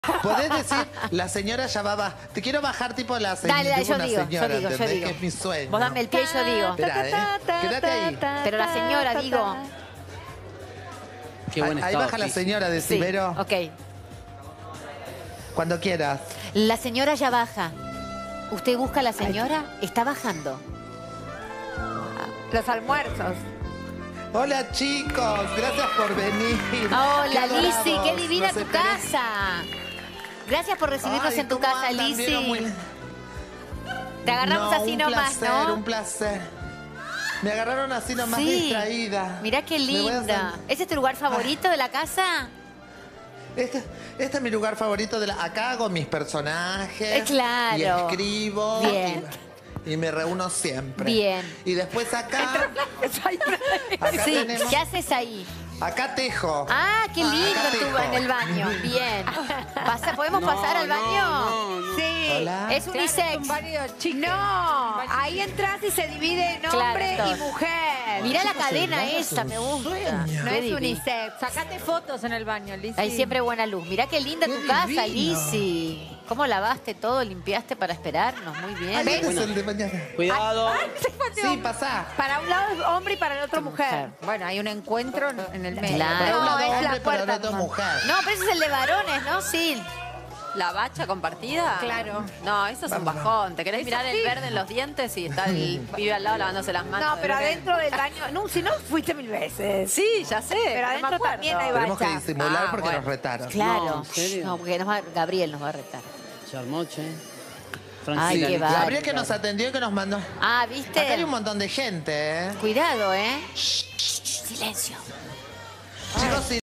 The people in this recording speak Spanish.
Podés decir, la señora ya va a... Te quiero bajar tipo la señora. Dale, yo una digo, señora, yo digo. ¿entendés? Que es mi sueño. Vos dame el pie y yo digo. Esperá, quédate ahí. Pero la señora, digo. Qué buen Ahí estado baja la físico. señora de Sí, Cibero. ok. Cuando quieras. La señora ya baja. ¿Usted busca a la señora? Está bajando. Los almuerzos. Hola, chicos. Gracias por venir. Qué Hola, adorados. Lizzy. Qué divina Los tu esperé. casa. Gracias por recibirnos Ay, en tu ¿cómo casa, andan? Lizzy. Vieron muy- Te agarramos así un nomás, placer, ¿no? Un placer. Me agarraron así nomás Sí. distraída. Mirá qué Me voy a linda. hacer- ¿Ese es tu lugar favorito de la casa? Este es mi lugar favorito de la... Acá hago mis personajes. Claro. Y escribo. Bien. Y me reúno siempre. Bien. Y después acá... Acá Sí, tenemos... ¿qué haces ahí? Acá tejo. Ah, qué lindo acá tú tejo. en el baño. Bien. ¿Podemos pasar al baño? No. Sí. Hola. Es unisex. Un baño chic. No, ahí entras y se divide en Claro, hombre todo. y mujer. Mirá la cadena esa, me gusta. No Qué es divino. unisex. Sacate fotos en el baño, Lizzy. Hay siempre buena luz. Mirá qué linda Qué tu casa, divino. Lizzy. ¿Cómo lavaste todo? ¿Limpiaste para esperarnos? Muy bien. Ay, este es el de mañana. Cuidado. Sí, pasá. Para un lado es hombre y para el otro mujer. Mujer. Bueno, hay un encuentro en el medio. Claro. Para un No, lado es hombre, la para el puerta. otro nomás. mujer. No, pero ese es el de varones, ¿no? Sí. ¿La bacha compartida? Claro. No, eso es un Vamos. bajón. Te querés Eso mirar sí. el verde en los dientes y está el pibe al lado lavándose las manos. No, pero adentro del baño. No, si no fuiste 1000 veces. Sí, ya sé. Pero no me adentro acuerdo. también hay Tenemos que bacha. disimular Ah, porque bueno. nos retaron. Claro. No, ¿en serio? No, porque Gabriel nos va a retar. Se armó, che. Ay, Tranquila, qué Lizzy. va. Gabriel que nos atendió y que nos mandó. Ah, Acá hay ¿viste? un montón de gente, ¿eh? Cuidado, ¿eh? Silencio. Chicos,